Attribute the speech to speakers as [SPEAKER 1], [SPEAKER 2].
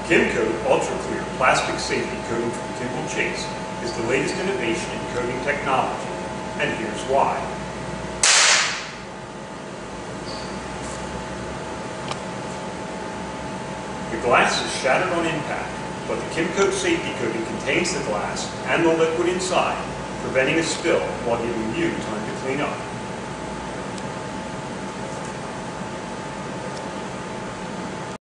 [SPEAKER 1] KimCote Ultra Clear Plastic Safety Coating from Kimble Chase is the latest innovation in coating technology, and here's why. The glass is shattered on impact, but the KimCote safety coating contains the glass and the liquid inside, preventing a spill while giving you time to clean up.